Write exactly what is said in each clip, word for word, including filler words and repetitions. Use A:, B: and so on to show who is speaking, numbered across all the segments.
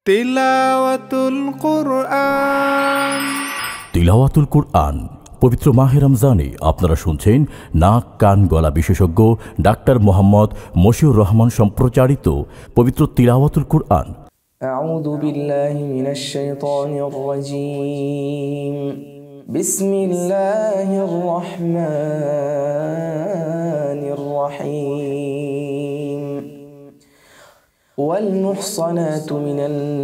A: তিলাওয়াতুল কুরআন
B: তিলাওয়াতুল কুরআন পবিত্র মাহে রমজানে আপনারা শুনছেন নাক কান গলা বিশেষজ্ঞ ডাক্তার মোহাম্মদ মশিউর রহমান সম্প্রচারিত পবিত্র তিলাওয়াতুল কুরআন।
C: আউযু বিল্লাহি মিনাশ শাইতানির রাজীম। বিসমিল্লাহির রহমানির রহিম। والمحصنات من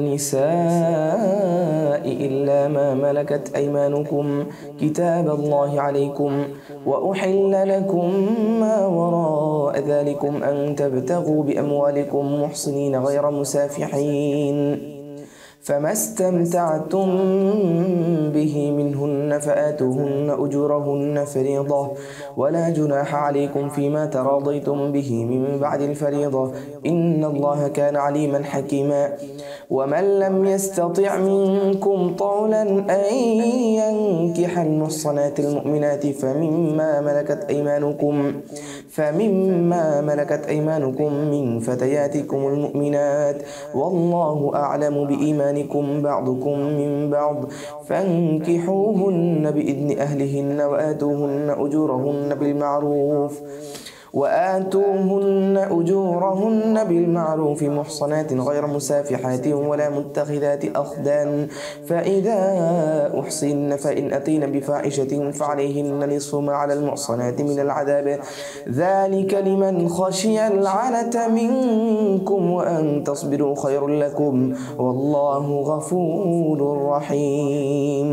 C: النساء إلا ما ملكت أيمانكم كتاب الله عليكم وأحل لكم ما وراء ذلكم أن تبتغوا بأموالكم محصنين غير مسافحين فما استمتعتم به منهن فآتوهن أجورهن فريضة ولا جناح عليكم فيما تراضيتم به من بعد الفريضة إن الله كان عليما حكيما. ومن لم يستطع منكم طولا أن ينكح المحصنات المؤمنات فمما ملكت أيمانكم فمما ملكت أيمانكم من فتياتكم المؤمنات والله أعلم بإيمانكم بعضكم من بعض فانكحوهن بإذن أهلهن وآتوهن أجورهن بالمعروف وآتوهن أجورهن بالمعروف محصنات غير مسافحات ولا متخذات أخدان فإذا أحصن فإن أتين بفاحشة فعليهن نصف ما على المحصنات من العذاب ذلك لمن خشي العنة منكم وأن تصبروا خير لكم والله غفور رحيم.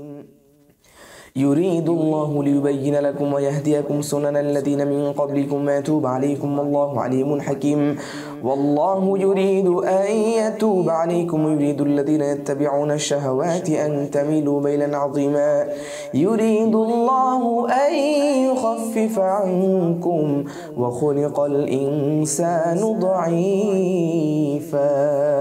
C: يريد الله ليبين لكم ويهديكم سنن الذين من قبلكم ويتوب عليكم والله عليم حكيم. والله يريد أن يتوب عليكم ويريد الذين يتبعون الشهوات أن تميلوا ميلا عظيما. يريد الله أن يخفف عنكم وخلق الإنسان ضعيفا.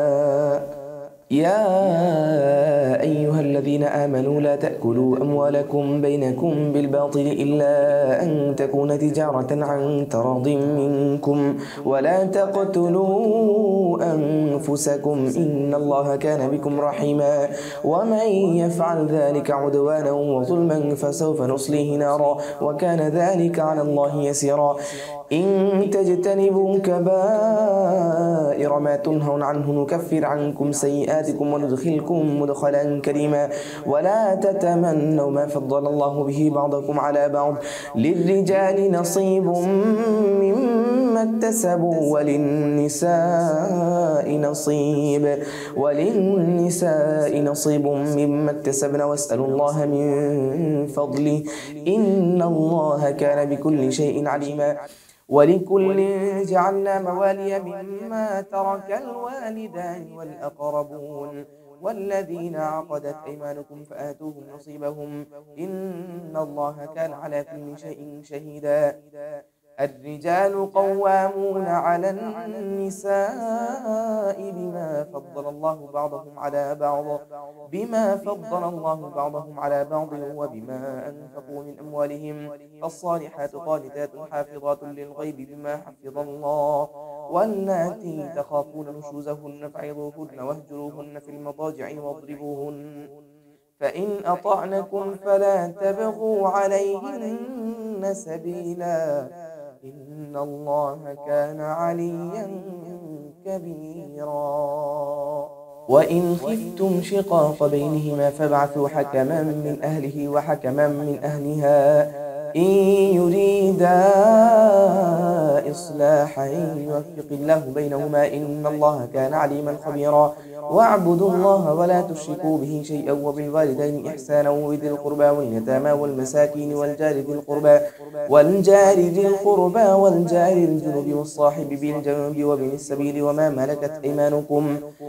C: يا أيها الذين آمنوا لا تأكلوا أموالكم بينكم بالباطل إلا أن تكون تجارة عن تراض منكم ولا تقتلوا أنفسكم إن الله كان بكم رحيما. ومن يفعل ذلك عدوانا وظلما فسوف نصليه نارا وكان ذلك على الله يسيرا. إن تجتنبوا كبائر ما تنهون عنه نكفر عنكم سيئاتكم وندخلكم مدخلا كريما. ولا تتمنوا ما فضل الله به بعضكم على بعض للرجال نصيب مما اكتسبوا وللنساء نصيب وللنساء نصيب مما اكتسبن واسألوا الله من فضله إن الله كان بكل شيء عليما. ولكل جعلنا موالي مما ترك الوالدان والأقربون والذين عقدت أيمانكم فآتوهم نصيبهم إن الله كان على كل شيء شهيدا. الرجال قوامون على النساء بما فضل الله بعضهم على بعض بما فضل الله بعضهم على بعض وبما أنفقوا من أموالهم الصالحات قانتات حافظات للغيب بما حفظ الله واللاتي تخافون نشوزهن فعظوهن واهجروهن في المضاجع واضربوهن فإن أطعنكم فلا تبغوا عليهن سبيلا إن الله كان عليا كبيرا. وإن خفتم شقاق بينهما فابعثوا حكما من أهله وحكما من أهلها إن يريدا إصلاحا يوفق الله بينهما إن الله كان عليما خبيرا. واعبدوا الله ولا تشركوا به شيئا وبالوالدين إحسانا وذي القربى واليتامى والمساكين والجار ذي القربى والجار ذي القربى والجار الجنب والصاحب بالجنب وابن السبيل وما ملكت أيمانكم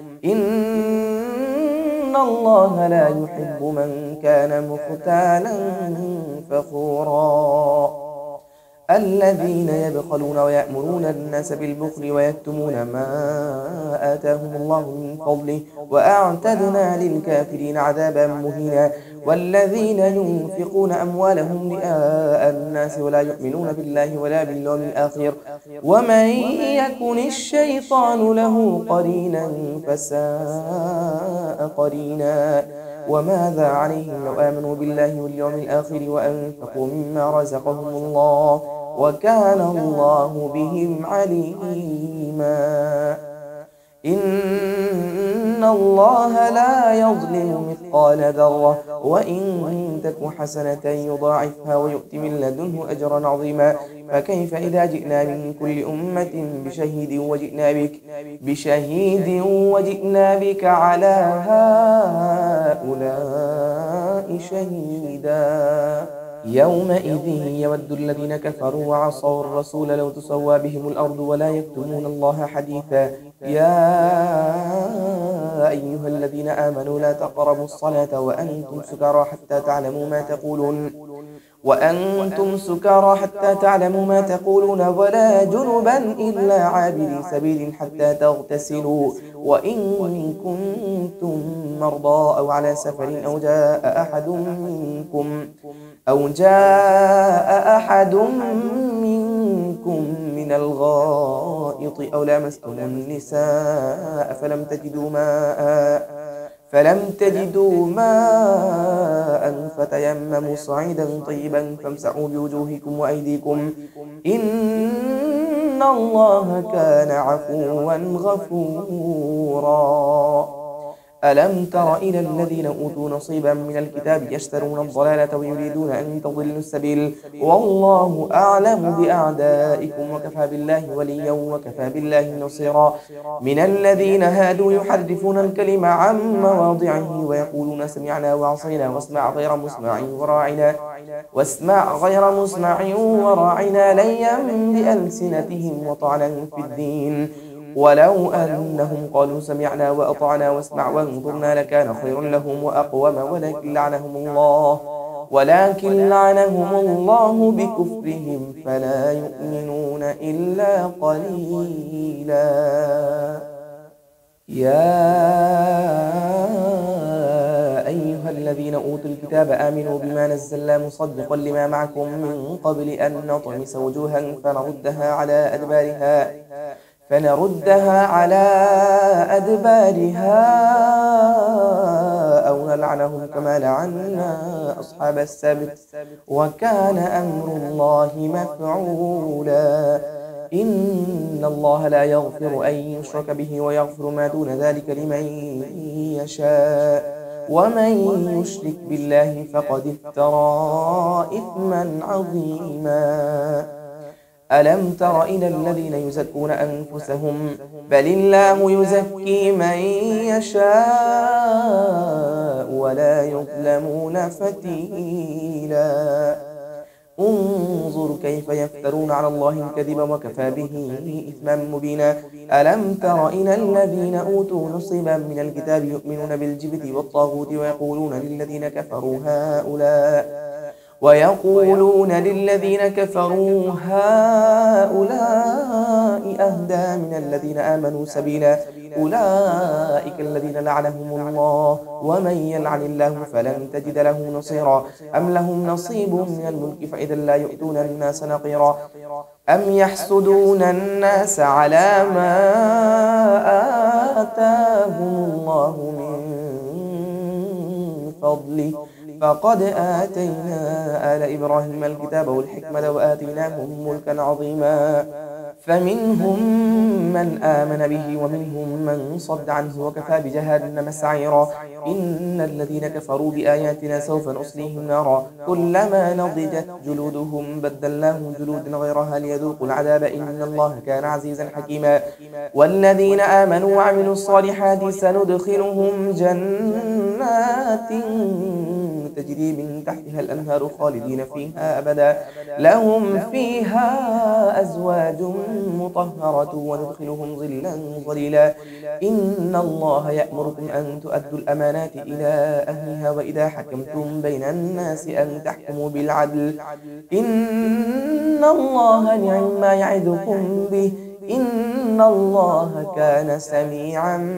C: إن الله لا يحب من كان مختالا فخورا. الذين يبخلون ويأمرون الناس بالبخل ويكتمون ما آتاهم الله من فضله وأعتدنا للكافرين عذابا مهينا والذين ينفقون أموالهم رئاء الناس ولا يؤمنون بالله ولا باليوم الآخر ومن يكن الشيطان له قرينا فساء قرينا وماذا عليهم لو آمنوا بالله واليوم الآخر وأنفقوا مما رزقهم الله وكان الله بهم عليما إن الله لا يظلم مثقال ذرة وإن تك حسنة يضاعفها ويؤت من لدنه أجرا عظيما فكيف إذا جئنا من كل أمة بشهيد وجئنا بك بشهيد وجئنا بك على هؤلاء شهيدا يومئذ يود الذين كفروا وعصوا الرسول لو تسوى بهم الأرض ولا يكتمون الله حديثا يا أيها الذين آمنوا لا تقربوا الصلاة وأنتم سكارى حتى تعلموا ما تقولون وأنتم سكارى حتى تعلموا ما تقولون ولا جنبا إلا عابري سبيل حتى تغتسلوا وإن كنتم مرضى أو على سفر أو جاء أحد منكم أو جاء أحد منكم من الغائط أو لامستم النساء فلم تجدوا ماء فلم تجدوا ماء فتيمموا صعيدا طيبا فامسحوا بوجوهكم وأيديكم إن الله كان عفوا غفورا ألم تر إلى الذين أوتوا نصيبا من الكتاب يشترون الضلالة ويريدون أن تضلوا السبيل والله أعلم بأعدائكم وكفى بالله وليا وكفى بالله نصيرا من الذين هادوا يحرفون الكلم عن مواضعه ويقولون سمعنا وعصينا واسمع غير مسمع وراعنا واسمع غير مسمع وراعنا ليا بألسنتهم وطعنا في الدين ولو أنهم قالوا سمعنا وأطعنا واسمع وانظرنا لكان خير لهم وأقوم ولكن لعنهم الله ولكن لعنهم الله بكفرهم فلا يؤمنون إلا قليلا يا أيها الذين أوتوا الكتاب آمنوا بما نزلنا مصدقا لما معكم من قبل أن نطمس وجوها فنردها على أدبارها فنردها على أدبارها أو نلعنهم كما لعنا أصحاب السبت وكان أمر الله مفعولا إن الله لا يغفر أن يشرك به ويغفر ما دون ذلك لمن يشاء ومن يشرك بالله فقد افترى إثما عظيما ألم تر إلى الذين يزكون أنفسهم بل الله يزكي من يشاء ولا يظلمون فتيلا انظر كيف يفترون على الله الكذب وكفى به إثما مبينا ألم تر إلى الذين أوتوا نصيبا من الكتاب يؤمنون بالجبت والطاغوت ويقولون للذين كفروا هؤلاء ويقولون للذين كفروا هؤلاء أهدى من الذين آمنوا سبيلا أولئك الذين لعنهم الله ومن يلعن الله فلن تجد له نصيرا أم لهم نصيب من الملك فإذا لا يؤتون الناس نقيرا أم يحسدون الناس على ما آتاهم الله من فضله فقد آتينا آل إبراهيم الكتاب والحكمة وآتيناهم ملكا عظيما فمنهم من آمن به ومنهم من صد عنه وكفى بجهنم سعيرا إن الذين كفروا بآياتنا سوف نصليهم نارا كلما نضجت جلودهم بدلناهم جلودا غيرها ليذوقوا العذاب إن الله كان عزيزا حكيما والذين آمنوا وعملوا الصالحات سندخلهم جنات تجري من تحتها الأنهار خالدين فيها أبدا لهم فيها أزواج مطهرة وندخلهم ظلا ظليلا. إن الله يأمركم أن تؤدوا الأمانات إلى أهلها وإذا حكمتم بين الناس أن تحكموا بالعدل. إن الله نعم ما يعظكم به إن الله كان سميعا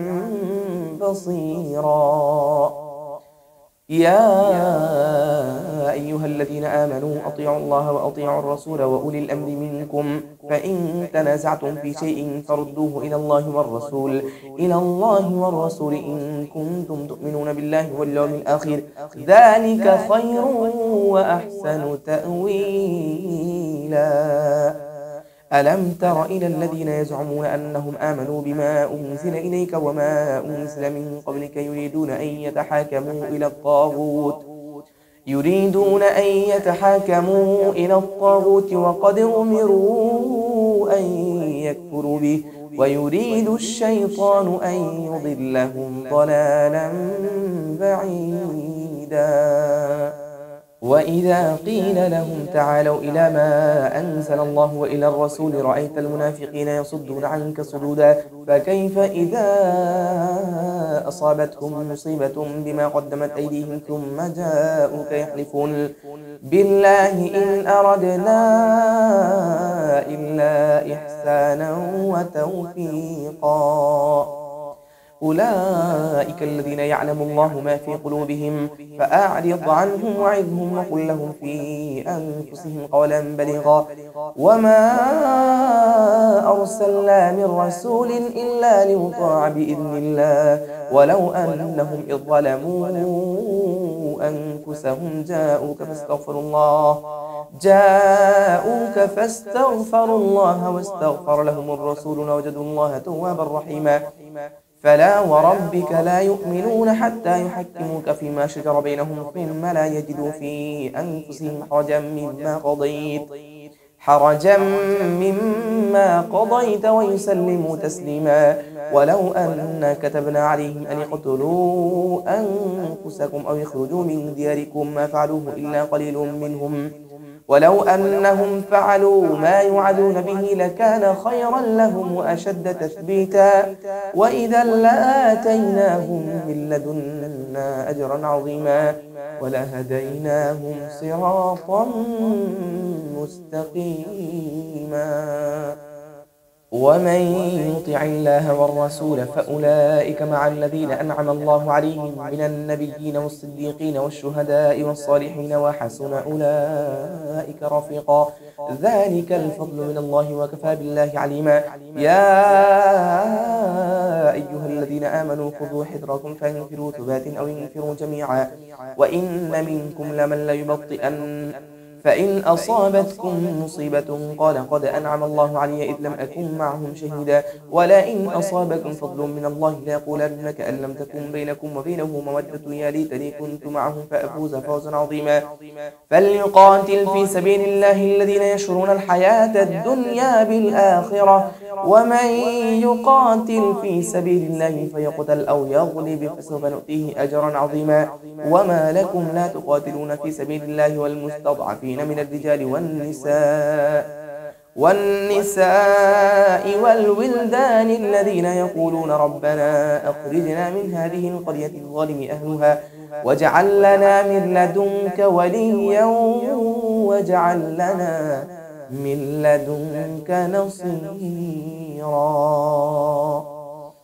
C: بصيرا. يا أيها الذين آمنوا أطيعوا الله وأطيعوا الرسول وأولي الأمر منكم فإن تنازعتم في شيء فردوه إلى الله والرسول إلى الله والرسول إن كنتم تؤمنون بالله واليوم الآخر ذلك خير وأحسن تأويلا. ألم تر إلى الذين يزعمون أنهم آمنوا بما أنزل إليك وما أنزل من قبلك يريدون أن يتحاكموا إلى الطاغوت يريدون أن يتحاكموا إلى الطاغوت وقد أمروا أن يكفروا به ويريد الشيطان أن يضلهم ضلالا بعيدا. وإذا قيل لهم تعالوا إلى ما أنزل الله وإلى الرسول رأيت المنافقين يصدون عنك صدودا فكيف إذا أصابتهم مصيبة بما قدمت أيديهم ثم جاءوك يحلفون بالله إن أردنا إلا إحسانا وتوفيقا. أولئك الذين يعلم الله ما في قلوبهم فأعرض عنهم وعظهم وقل لهم في أنفسهم قولا بليغا. وما أرسلنا من رسول إلا ليطاع بإذن الله ولو أنهم إذ ظلموا أنفسهم جاءوك فاستغفروا الله جاءوك فاستغفروا الله واستغفر لهم الرسول لوجدوا الله توابا رحيما. فلا وربك لا يؤمنون حتى يحكموك فيما شجر بينهم ثم لا يجدوا في أنفسهم حرجا مما قضيت حرجا مما قضيت ويسلموا تسليما. ولو أن كتبنا عليهم أن اقتلوا أنفسكم أو يخرجوا من دياركم ما فعلوه إلا قليل منهم ولو أنهم فعلوا ما يوعدون به لكان خيرا لهم وأشد تثبيتا وإذا لآتيناهم من لدنا أجرا عظيما ولهديناهم صراطا مستقيما. ومن يطع الله والرسول فأولئك مع الذين أنعم الله عليهم من النبيين والصديقين والشهداء والصالحين وحسن أولئك رفيقا. ذلك الفضل من الله وكفى بالله عليما. يا أيها الذين آمنوا خذوا حذركم فانفروا ثبات أو انفروا جميعا وإن منكم لمن ليبطئن فإن أصابتكم مصيبة قال قد أنعم الله علي إذ لم أكن معهم شهيدا ولئن أصابكم فضل من الله ليقولن كأن لم تكن بينكم وبينه مودة يا ليتني كنت معهم فأفوز فوزا عظيما. فليقاتل في سبيل الله الذين يشرون الحياة الدنيا بالآخرة ومن يقاتل في سبيل الله فيقتل أو يغلب فسوف نؤتيه أجرا عظيما. وما لكم لا تقاتلون في سبيل الله والمستضعفين من الرجال والنساء والنساء والولدان الذين يقولون ربنا أخرجنا من هذه القرية الظالم أهلها واجعل لنا من لدنك وليا واجعل لنا من لدنك نصيرا.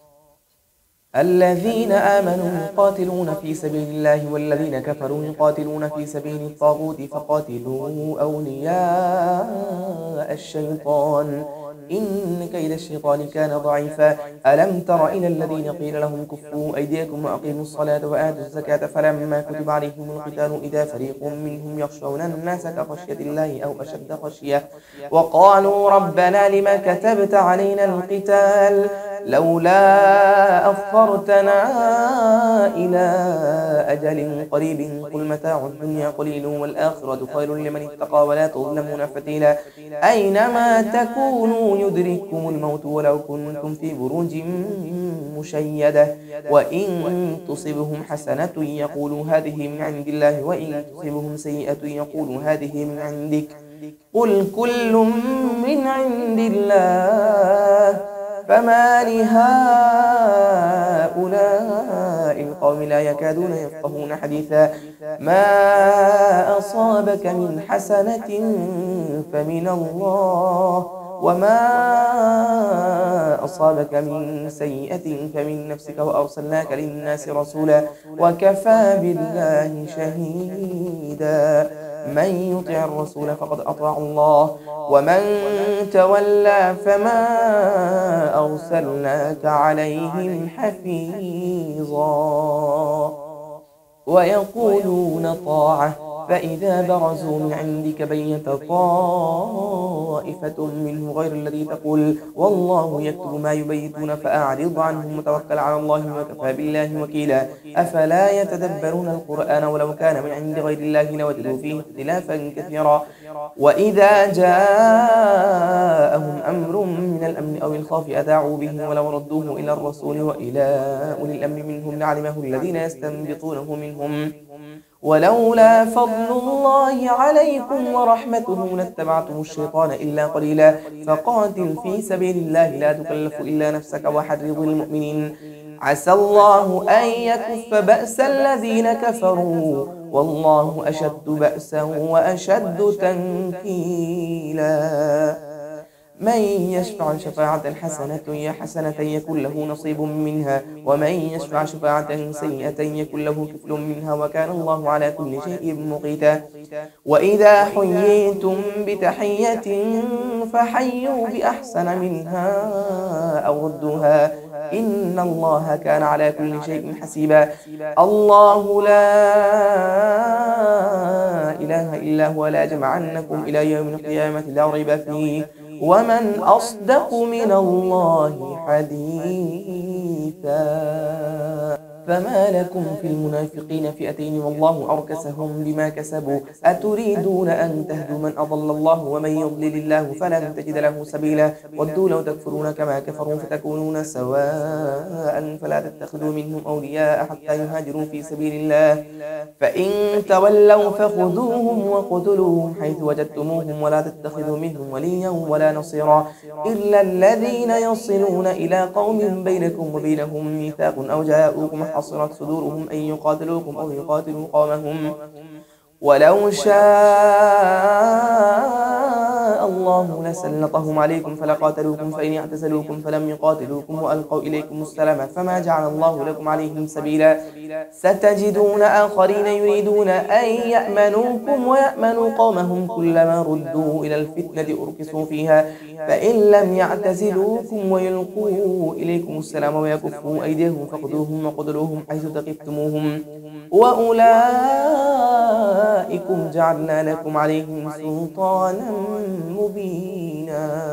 C: الذين آمنوا يقاتلون في سبيل الله والذين كفروا يقاتلون في سبيل الطاغوت فقاتلوا أولياء الشيطان إن كيد الشيطان كان ضعيفا. ألم تر إلى الذين قيل لهم كفوا أيديكم وأقيموا الصلاة وآتوا الزكاة فلما كتب عليهم القتال إذا فريق منهم يخشون الناس كخشية الله أو أشد خشية وقالوا ربنا لما كتبت علينا القتال لولا أخرتنا إلى أجل قريب قل متاع الدنيا قليل والآخرة خير لمن اتقى ولا تظلمون فتيلا. أينما تكونوا يدرككم الموت ولو كنتم في بروج مشيدة وإن تصبهم حسنة يقولوا هذه من عند الله وإن تصبهم سيئة يقولوا هذه من عندك قل كل من عند الله فما لهؤلاء القوم لا يكادون يفقهون حديثا ما أصابك من حسنة فمن الله وما أصابك من سيئة فمن نفسك وأرسلناك للناس رسولا وكفى بالله شهيدا من يطع الرسول فقد أطاع الله ومن تولى فما أرسلناك عليهم حفيظا ويقولون طاعة فإذا برزوا من عندك بينت طائفة منه غير الذي تقول والله يكتب ما يبيتون فأعرض عنهم وتوكل على الله وكفى بالله وكيلا أفلا يتدبرون القرآن ولو كان من عند غير الله لوجدوا فيه اختلافا كثيرا وإذا جاءهم أمر من الأمن أو الخوف أذاعوا به ولو ردوه إلى الرسول وإلى أولي الأمر منهم لعلمه الذين يستنبطونه منهم ولولا فضل الله عليكم ورحمته لاتبعتم الشيطان إلا قليلا فقاتل في سبيل الله لا تكلف إلا نفسك وحرض المؤمنين عسى الله أن يكف بأس الذين كفروا والله أشد بأسا وأشد تنكيلا من يشفع شفاعة حسنة حسنة يكن له نصيب منها ومن يشفع شفاعة سيئة يكن له كفل منها وكان الله على كل شيء مقيتا وإذا حييتم بتحية فحيوا بأحسن منها أو ردوها إن الله كان على كل شيء حسيبا الله لا إله إلا هو لا جمعنكم إلى يوم القيامة لا ريب فيه ومن أصدق من الله حديثا فما لكم في المنافقين فئتين والله أركسهم بما كسبوا أتريدون أن تهدوا من أضل الله ومن يضلل الله فلن تجد له سبيلا ودوا لو تكفرون كما كفروا فتكونون سواء فلا تتخذوا منهم أولياء حتى يهاجروا في سبيل الله فإن تولوا فخذوهم وقتلوهم حيث وجدتموهم ولا تتخذوا منهم وليا ولا نصيرا إلا الذين يصلون إلى قوم بينكم وبينهم ميثاق أو جاءوكم حصرت صدورهم أن يقاتلوكم أو يقاتلوا قومهم ولو شاء الله لسلطهم عليكم فلقاتلوكم فإن اعتزلوكم فلم يقاتلوكم وألقوا إليكم السلام فما جعل الله لكم عليهم سبيلا ستجدون آخرين يريدون أن يأمنوكم ويأمنوا قومهم كلما ردوا إلى الفتنة أركسوا فيها فإن لم يعتزلوكم ويلقوا إليكم السلام ويكفوا أيديهم فخذوهم وقتلوهم حيث ثقفتموهم وأولئكم جعلنا لكم عليهم سلطانا مبينا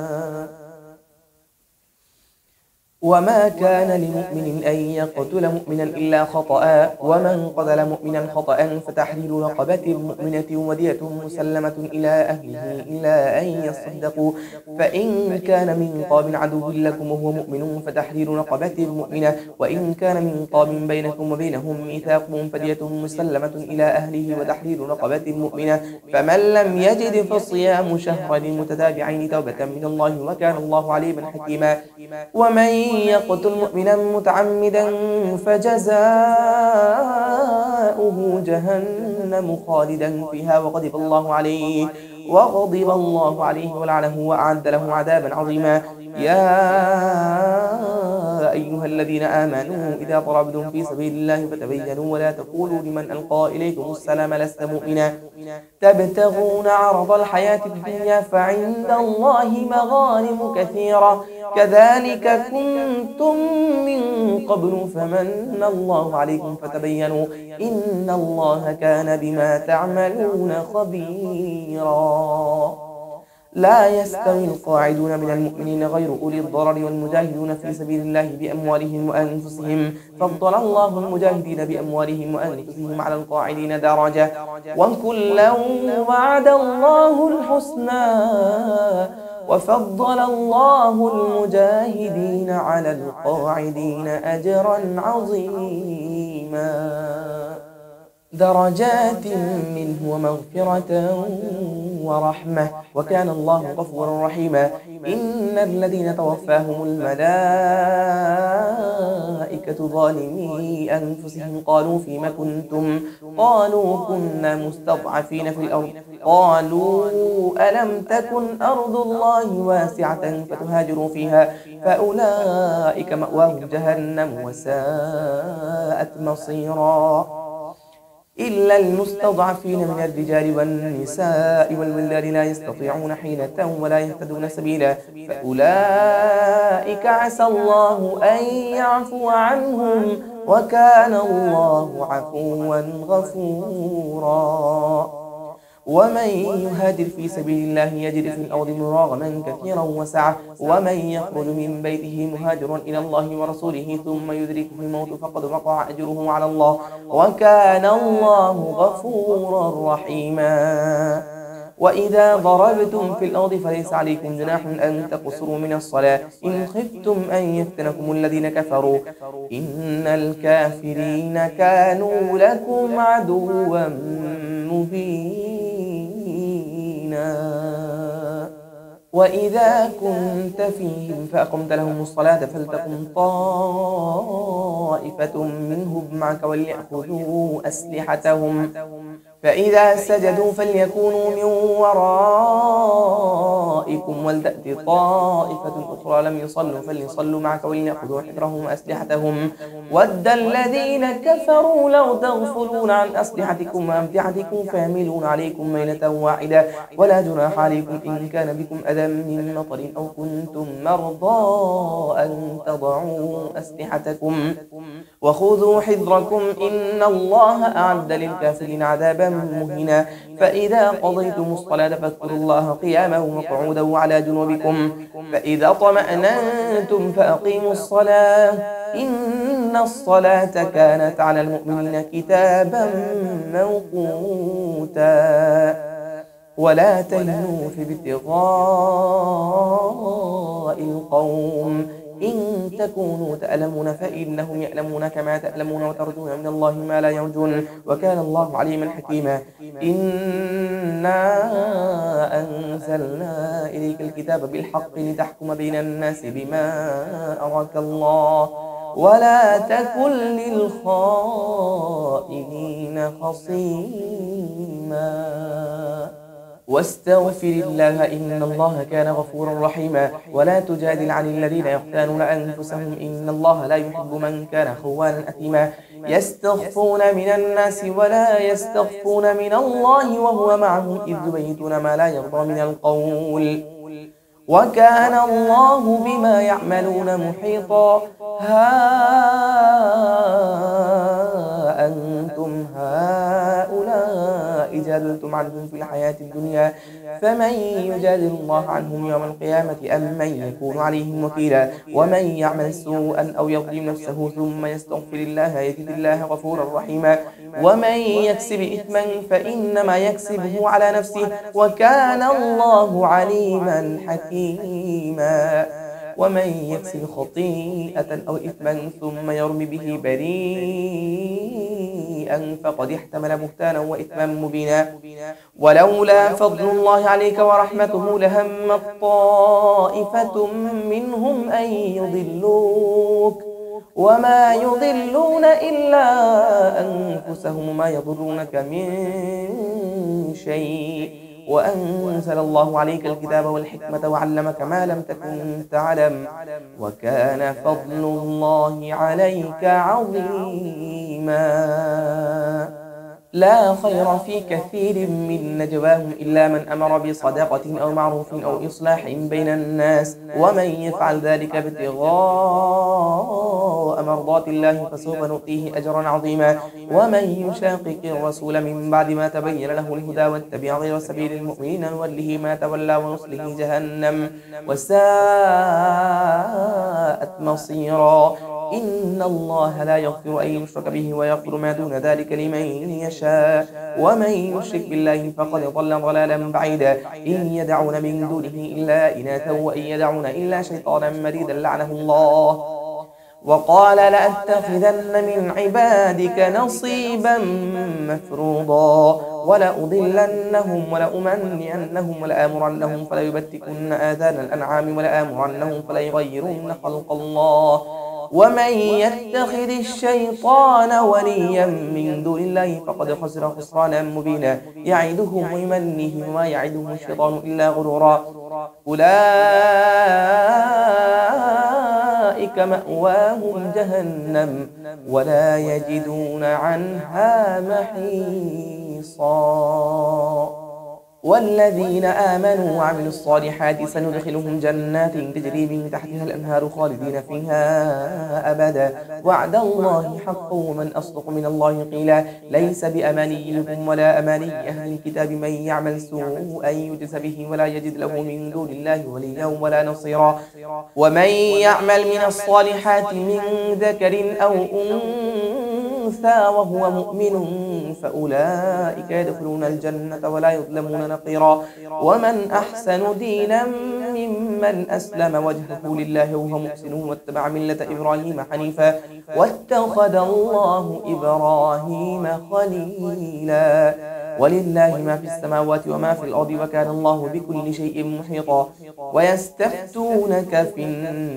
C: وما كان لمؤمن أن يقتل مؤمنا إلا خطأ ومن قتل مؤمنا خطأ فتحرير رقبة مؤمنة ودية مسلمة إلى أهله إلا أن يصدقوا فإن كان من قوم عدو لكم وهو مؤمن فتحرير رقبة مؤمنة وإن كان من قوم بينكم وبينهم ميثاق فدية مسلمة إلى أهله وتحرير رقبة مؤمنة فمن لم يجد فصيام شهرين متتابعين توبة من الله وكان الله عليما حكيما ومن يقتل مؤمنا متعمدا فجزاؤه جهنم خالدا فيها وغضب الله عليه وغضب الله عليه ولعنه وأعد له عذابا عظيما يا أيها الذين آمنوا إذا ضربتم في سبيل الله فتبينوا ولا تقولوا لمن ألقى إليكم السلام لست مؤمنا تبتغون عرض الحياة الدنيا فعند الله مغانم كثيرة كذلك كنتم من قبل فمن الله عليكم فتبينوا إن الله كان بما تعملون خبيرا لا يستوي القاعدون من المؤمنين غير أولي الضرر والمجاهدون في سبيل الله بأموالهم وأنفسهم فضل الله المجاهدين بأموالهم وأنفسهم على القاعدين درجة وكلا وعد الله الحسنى وفضل الله المجاهدين على القاعدين أجرا عظيما درجات منه ومغفرة ورحمة وكان الله غفورا رحيما. إن الذين توفاهم الملائكة ظالمي أنفسهم قالوا فيما كنتم قالوا كنا مستضعفين في الأرض قالوا ألم تكن أرض الله واسعة فتهاجروا فيها فأولئك مأواهم جهنم وساءت مصيرا إلا المستضعفين من الرجال والنساء والولدان لا يستطيعون حيلة ولا يهتدون سبيلا فأولئك عسى الله أن يعفو عنهم وكان الله عفوا غفورا. ومن يهاجر في سبيل الله يجد في الأرض مراغما كثيرا وسعة ومن يخرج من بيته مهاجرا إلى الله ورسوله ثم يدركه الموت فقد وقع أجره على الله وكان الله غفورا رحيما. وإذا ضربتم في الأرض فليس عليكم جناح أن تقصروا من الصلاة إن خفتم أن يفتنكم الذين كفروا إن الكافرين كانوا لكم عدوا مبينا. وإذا كنت فيهم فأقمت لهم الصلاة فلتقم طائفة منهم معك وليأخذوا أسلحتهم فإذا سجدوا فليكونوا من ورائكم ولتأت طائفة أخرى لم يصلوا فليصلوا معك وليأخذوا حذرهم وأسلحتهم ود الذين كفروا لو تغفلون عن أسلحتكم وأمتعتكم فيميلون عليكم ميلة واحدة ولا جناح عليكم إن كان بكم أذى من مطر أو كنتم مرضى أن تضعوا أسلحتكم وخذوا حذركم إن الله أعد للكافرين عذابا مهينا. فإذا قضيتم الصلاة فاذكروا الله قياما وقعودا وعلى جنوبكم فإذا طمأننتم فأقيموا الصلاة إن الصلاة كانت على المؤمنين كتابا موقوتا. ولا تهنوا في ابتغاء القوم إن تكونوا تألمون فإنهم يألمون كما تألمون وترجون من الله ما لا يرجون وكان الله عليما حكيما. إنا أنزلنا إليك الكتاب بالحق لتحكم بين الناس بما أراك الله ولا تكن للخائنين خصيما واستغفر الله إن الله كان غفورا رحيما. ولا تجادل عن الذين يختانون أنفسهم إن الله لا يحب من كان خوانا أثيما يستخفون من الناس ولا يستخفون من الله وهو معهم إذ يبيتون ما لا يرضى من القول وكان الله بما يعملون محيطا. ها أنتم هؤلاء جادلتم عنهم في الحياة الدنيا فمن يجادل الله عنهم يوم القيامة أم من يكون عليهم وكيلا. ومن يعمل سوءا أو يظلم نفسه ثم يستغفر الله يجد الله غفورا رحيما. ومن يكسب إثما فإنما يكسبه على نفسه وكان الله عليما حكيما. ومن يكسب خطيئة أو إثما ثم يرم به بريئا فقد احتمل بهتانا وإثما مبينا. ولولا فضل الله عليك ورحمته لهمت طائفة منهم أن يضلوك وما يضلون إلا أنفسهم ما يضرونك من شيء وأنزل الله عليك الكتاب والحكمة وعلمك ما لم تكن تعلم وكان فضل الله عليك عظيما. لا خير في كثير من نجواهم إلا من أمر بصدقة أو معروف أو إصلاح بين الناس ومن يفعل ذلك ابتغاء مرضات الله فسوف نؤتيه أجرا عظيما. ومن يشاقق الرسول من بعد ما تبين له الهدى واتبع غير سبيل المؤمنين نوله ما تولى ونصله جهنم وساءت مصيرا. إن الله لا يغفر أن يشرك به ويغفر ما دون ذلك لمن يشاء ومن يشرك بالله فقد ضل ضلالا بعيدا. إن يدعون من دونه إلا إناثا وإن يدعون إلا شيطانا مريدا لعنه الله وقال لأتخذن من عبادك نصيبا مفروضا ولأضلنهم ولأمنينهم ولآمرنهم فليبتكن آذان الأنعام ولآمرنهم فليغيرن خلق الله ومن يتخذ الشيطان وليا من دون الله فقد خسر خسرانا مبينا يعدهم ويمنيهم وما يعدهم الشيطان إلا غرورا أولئك مأواهم جهنم ولا يجدون عنها محيصا والذين آمنوا وعملوا الصالحات سندخلهم جنات تجري من تحتها الأنهار خالدين فيها أبدا وعد الله حقا ومن أصدق من الله قيلا ليس بأمانيكم ولا أماني أهل الكتاب من يعمل سوءا يجز به ولا يجد له من دون الله وليا ولا نصيرا ومن يعمل من الصالحات من ذكر أو أنثى وهو مؤمن فأولئك يدخلون الجنة ولا يظلمون نقيرا ومن أحسن دينا ممن أسلم وجهه لله وهو محسن واتبع ملة إبراهيم حنيفا واتخذ الله إبراهيم خليلا ولله ما في السماوات وما في الأرض وكان الله بكل شيء محيطا ويستفتونك في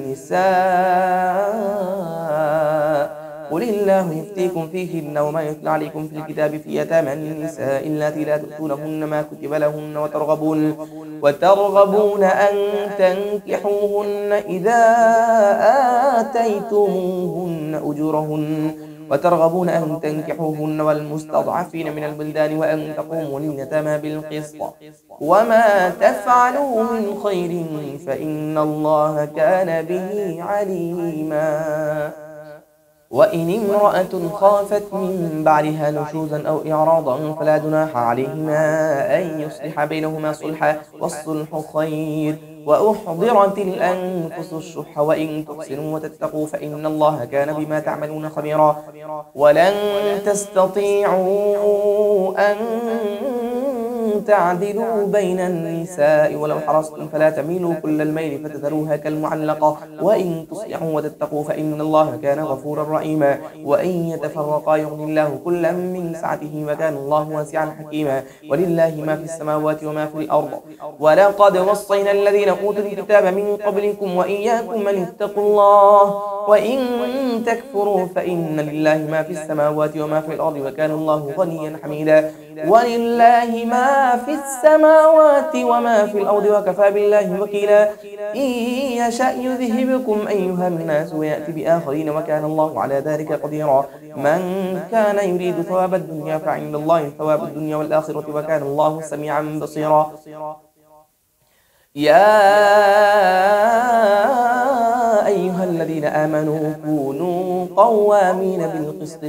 C: النساء قل الله يفتيكم فيهن وما يتلى عليكم في الكتاب في يتامى النساء اللاتي لا تؤتونهن ما كتب لهن وترغبون وترغبون أن تنكحوهن إذا آتيتموهن أجورهن وترغبون أن تنكحوهن والمستضعفين من البلدان وأن تقوموا لليتامى بالقسط وما تفعلوا من خير فإن الله كان به عليما وإن امرأة خافت من بعدها نشوزا أو إعراضا فلا جناح عليهما أن يصلح بينهما صلحا والصلح خير وأحضرت الأنفس الشح وإن تحسنوا وتتقوا فإن الله كان بما تعملون خبيرا ولن تستطيعوا أن تعدلوا بين النساء ولو حرصتم فلا تميلوا كل الميل فتذروها كالمعلقة وإن تصلحوا وتتقوا فإن الله كان غفورا رحيما وإن يتفرقا يغني الله كلا من سعته وكان الله واسعا حكيما ولله ما في السماوات وما في الأرض ولقد وصينا الذين أوتوا الكتاب من قبلكم وإياكم أن اتقوا الله وإن تكفروا فإن لله ما في السماوات وما في الأرض وكان الله غنيا حميدا ولله ما في السماوات وما في الأرض وكفى بالله وكيلا إن يشأ يذهبكم أيها الناس ويأتي بآخرين وكان الله على ذلك قديرا من كان يريد ثواب الدنيا فعند الله ثواب الدنيا والآخرة وكان الله سميعا بصيرا يا أيها الذين آمنوا كونوا قوامين بالقسط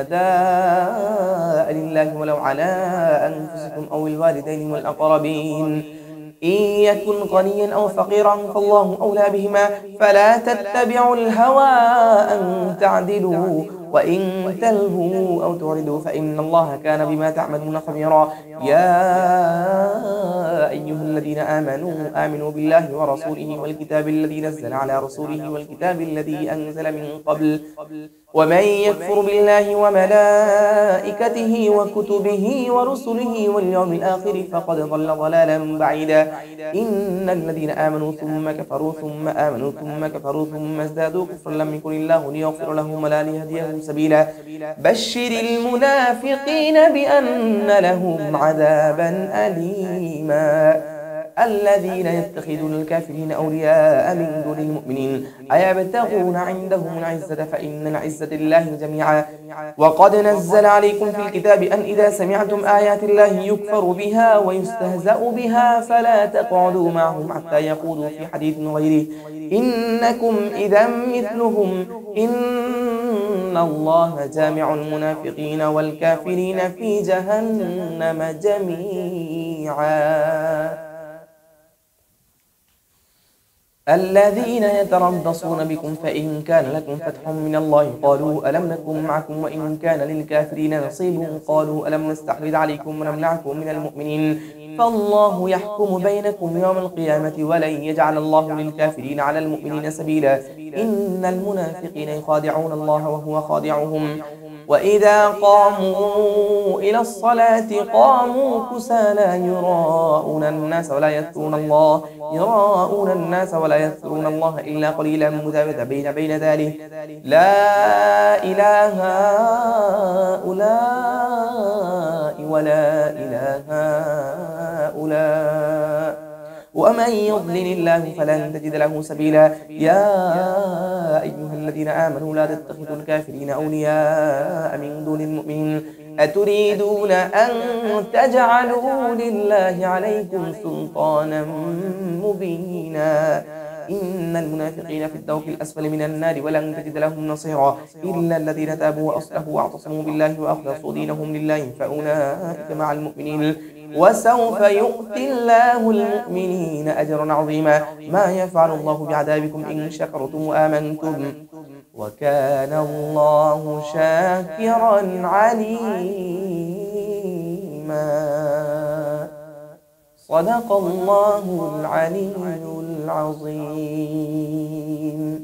C: شهداء لله ولو على أنفسكم أو الوالدين والأقربين إن يكن غنيا أو فقيرا فالله أولى بهما فلا تتبعوا الهوى أن تعدلوا وإن تلهوا أو تعرضوا فإن الله كان بما تعملون خبيرا يا أيها الذين آمنوا آمنوا بالله ورسوله والكتاب الذي نزل على رسوله والكتاب الذي أنزل من قبل ومن يكفر بالله وملائكته وكتبه ورسله واليوم الآخر فقد ضل ضلالا بعيدا إن الذين آمنوا ثم كفروا ثم آمنوا ثم كفروا ثم ازدادوا كفرا لم يكن الله ليغفر لهم ولا ليهديهم سبيلا بشر المنافقين بأن لهم عذابا أليما الذين يتخذون الكافرين أولياء من دون المؤمنين أيبتغون عندهم العزة فإن العزة لله جميعا وقد نزل عليكم في الكتاب أن إذا سمعتم آيات الله يكفر بها ويستهزأ بها فلا تقعدوا معهم حتى يخوضوا في حديث غيره إنكم إذا مثلهم إن الله جامع المنافقين والكافرين في جهنم جميعا الذين يتربصون بكم فإن كان لكم فتح من الله قالوا ألم نكن معكم وإن كان للكافرين نصيب قالوا ألم نستحوذ عليكم ونمنعكم من المؤمنين فالله يحكم بينكم يوم القيامة ولن يجعل الله للكافرين على المؤمنين سبيلا إن المنافقين يخادعون الله وهو خادعهم وإذا قاموا إلى الصلاة قاموا كسالى يراءون الناس ولا يذكرون الله يراءون الناس ولا يذكرون الله إلا قليلا مذبذبين بين ذلك لا إله هؤلاء ولا إله هؤلاء ومن يضلل الله فلن تجد له سبيلا يا أيها الذين آمنوا لا تتخذوا الكافرين أولياء من دون المؤمنين أتريدون أن تجعلوا لله عليكم سلطانا مبينا إن المنافقين في الدرك الأسفل من النار ولن تجد لهم نصيرا إلا الذين تابوا وأصلحوا واعتصموا بالله وأخلصوا دينهم لله فأولئك مع المؤمنين وسوف يؤتي الله المؤمنين أجرا عظيما ما يفعل الله بعذابكم إن شكرتم وآمنتم وكان الله شاكرا عليما صدق الله العلي العظيم.